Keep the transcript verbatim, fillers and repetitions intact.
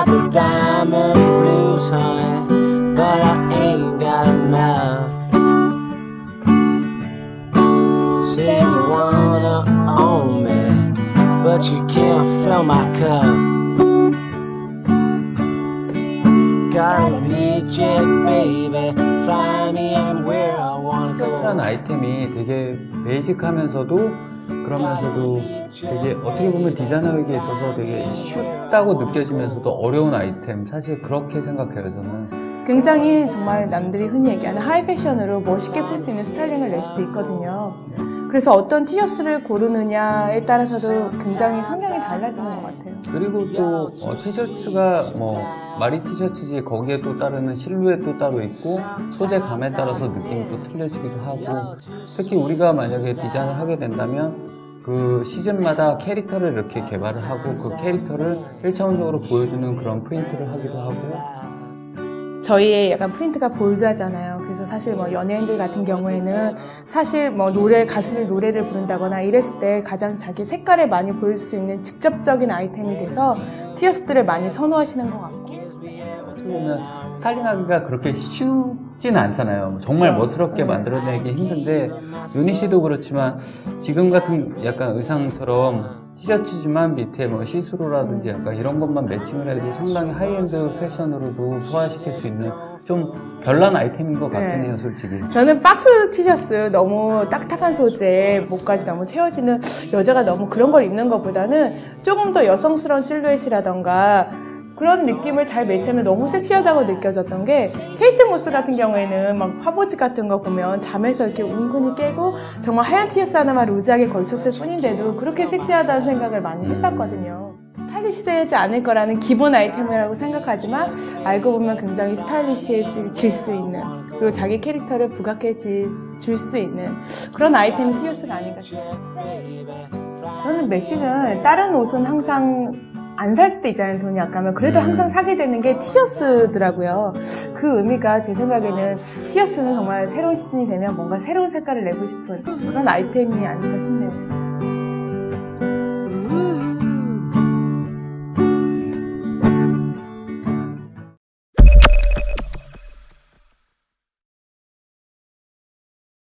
the diamond blues, honey, but I ain't got enough. Say you wanna own me, but you can't fill my cup. Gotta need you, baby, fly me anywhere I wanna go. 티셔츠라는 아이템이 되게 베이직하면서도 그러면서도 되게 어떻게 보면 디자이너에게 있어서 되게 쉽다고 느껴지면서도 어려운 아이템, 사실 그렇게 생각해요 저는. 굉장히 정말 남들이 흔히 얘기하는 하이 패션으로 멋있게 풀 수 있는 스타일링을 낼 수도 있거든요. 그래서 어떤 티셔츠를 고르느냐에 따라서도 굉장히 성향이 달라지는 것 같아요. 그리고 또 어, 티셔츠가 뭐 마리 티셔츠지 거기에 또 따르는 실루엣도 따로 있고 소재감에 따라서 느낌이 또 틀려지기도 하고, 특히 우리가 만약에 디자인을 하게 된다면 그 시즌마다 캐릭터를 이렇게 개발을 하고 그 캐릭터를 일차원적으로 보여주는 그런 프린트를 하기도 하고. 저희의 약간 프린트가 볼드하잖아요. 그래서 사실 뭐 연예인들 같은 경우에는 사실 뭐 노래, 가수들 노래를 부른다거나 이랬을 때 가장 자기 색깔을 많이 보일 수 있는 직접적인 아이템이 돼서 티셔츠들을 많이 선호하시는 것 같고. 어떻게 보면 스타일링하기가 그렇게 쉽진 않잖아요. 정말 그렇죠. 멋스럽게 만들어내기 힘든데, 유니 씨도 그렇지만 지금 같은 약간 의상처럼 티셔츠지만 밑에 뭐 시스루라든지 약간 이런 것만 매칭을 해도 상당히 하이엔드 패션으로도 소화시킬 수 있는 좀 별난 아이템인 것 같긴 해요, 솔직히. 저는 박스 티셔츠 너무 딱딱한 소재, 목까지 너무 채워지는 여자가 너무 그런 걸 입는 것보다는 조금 더 여성스러운 실루엣이라던가 그런 느낌을 잘 매치하면 너무 섹시하다고 느껴졌던 게, 케이트 모스 같은 경우에는 막 화보집 같은 거 보면 잠에서 이렇게 은근히 깨고 정말 하얀 티셔츠 하나만 루즈하게 걸쳤을 뿐인데도 그렇게 섹시하다는 생각을 많이 했었거든요. 스타일리시하지 않을 거라는 기본 아이템이라고 생각하지만 알고 보면 굉장히 스타일리시해질 수 있는, 그리고 자기 캐릭터를 부각해 줄 수 있는 그런 아이템이 티셔츠가 아닌가 싶어요. 저는 매 시즌 다른 옷은 항상 안 살 수도 있잖아요, 돈이 아까면. 그래도 항상 사게 되는 게 티셔츠더라고요. 그 의미가 제 생각에는 티셔츠는 정말 새로운 시즌이 되면 뭔가 새로운 색깔을 내고 싶은 그런 아이템이 아닐까 싶네요.